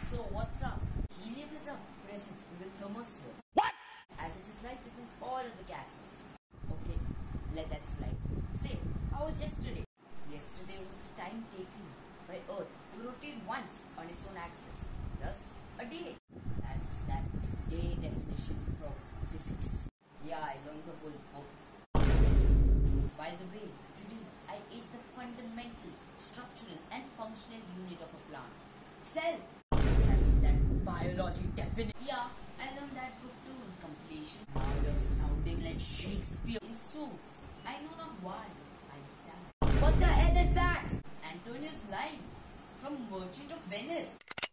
So what's up? Helium is present in the thermosphere. As it is lighter than all other gases. Okay, let that slide. Say, how was yesterday? Yesterday was the time taken by Earth to rotate once on its own axis. Thus, a day. That's that day definition from physics. Yeah, I learned the whole book. By the way, today I ate the fundamental, structural and functional unit of a plant. Cell. That's that biology definition. Yeah, I learned that book too in completion. Now you're sounding like Shakespeare. In sooth, I know not why I'm sad. What the hell is that? Antonius line from Merchant of Venice.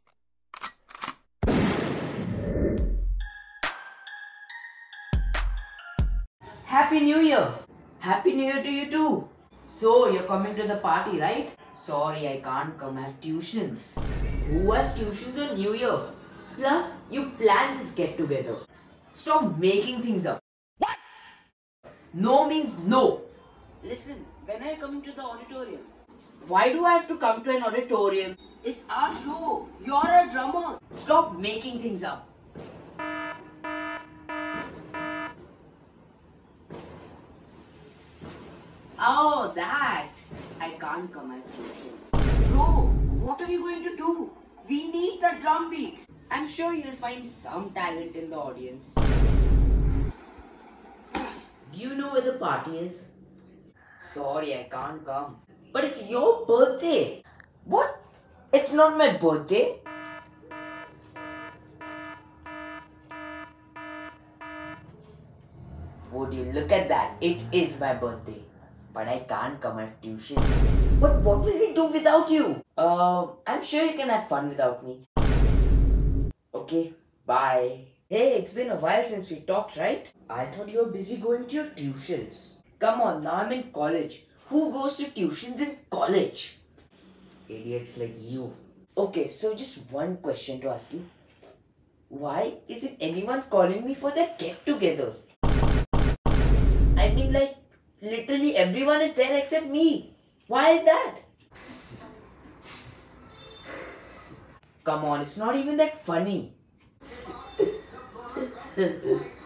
Happy New Year! Happy New Year to you too! So, you're coming to the party, right? Sorry, I can't come. I have tuitions. Who has tuitions on New Year? Plus, you planned this get together. Stop making things up. What? No means no. Listen, when are you coming to the auditorium? Why do I have to come to an auditorium? It's our show. You're a drummer. Stop making things up. Oh, that. I can't come, I have tuitions. Bro, what are you going to do? We need the drum beats. I'm sure you'll find some talent in the audience. Do you know where the party is? Sorry, I can't come. But it's your birthday. What? It's not my birthday? Would you look at that? It is my birthday. But I can't come, I have tuition. But what will we do without you? I'm sure you can have fun without me. Okay, bye. Hey, it's been a while since we talked, right? I thought you were busy going to your tuitions. Come on, now I'm in college. Who goes to tuitions in college? Idiots like you. Okay, so just one question to ask you. Why isn't anyone calling me for their get-togethers? I mean, like, literally everyone is there except me. Why is that? Come on, it's not even that funny.